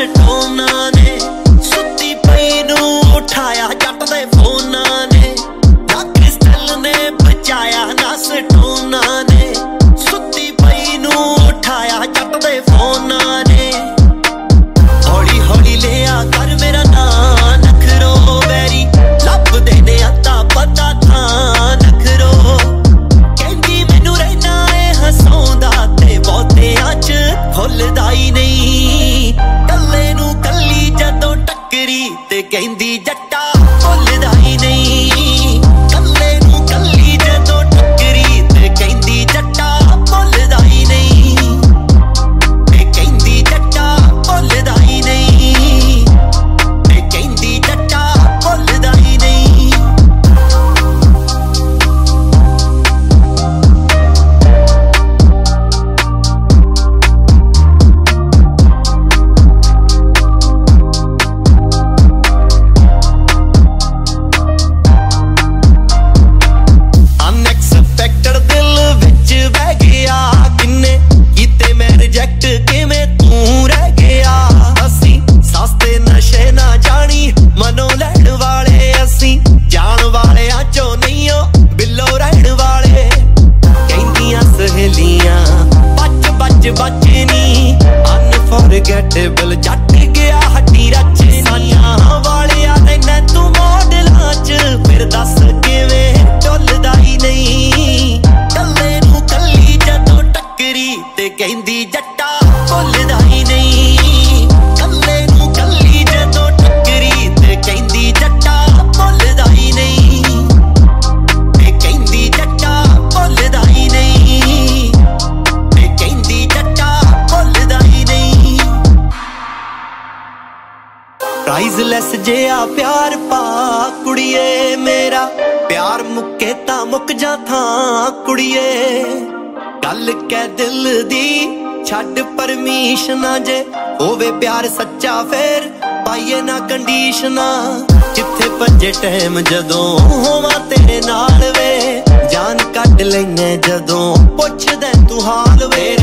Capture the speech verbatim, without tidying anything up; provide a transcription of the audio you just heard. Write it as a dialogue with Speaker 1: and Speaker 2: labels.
Speaker 1: टोना ने सुती पई नू उठाया जट दे फोना ने ना क्रिस्टल ने बचाया नस टोना ने सुती पई नू उठाया जट दे फोना ने हौली हौली लिया कर मेरा नां नखरो वैरी लब दे ने अता पता था नखरो कहंदी मैनू रहना है हसौंदा ते बहुतियां च भुलदा ही नहीं कल्ले नू कल्ली जदों टक्करी ते कहंदी जट्टा भुलदा ही नहीं कल्ले नू कल्ली जदों टक्करी ते कहंदी जट्टा भुलदा ही नहीं ते कहंदी जट्टा भुलदा ही नहीं ते कहंदी जट्टा भुलदा ही नहीं। अनएक्सपैक्टेड दिल विच बह गया किन्ने कीते मैं रिजेक्ट किवें तू रह गया असी सस्ते नशे ना जानी मनो लैण वाले असी जान वाले चो नहीं हो बिलो रहण वाले कहंदियां सहेलियां बच बच बच नी अनफॉरगेटेबल जट गया हड्डी रच सानिया वाले आने तू मॉडलां च फिर दस किवें टुलदा ही नहीं कल्ले नू कल्ली जदों टक्करी ते कहंदी जट्टा भुलदा ही नहीं कल्ले नू कल्ली जदों टक्करी ते कहंदी जट्टा भुलदा ही नहीं ते कहंदी जट्टा भुलदा ही नहीं ते कहंदी जट्टा भुलदा ही नहीं। प्राइजलैस जिहा प्यार पा कुड़िए मेरा प्यार मुक्के तां मुक जा थां कुड़िए गल कै दिल दी छड्ड परमिशना जे होवे प्यार सच्चा फिर पाइए ना कंडीशना जिथे भज्जे टाइम जदों होवां तेरे नाल वे जान कढ लैने जदों पुछदे तू हाल वे।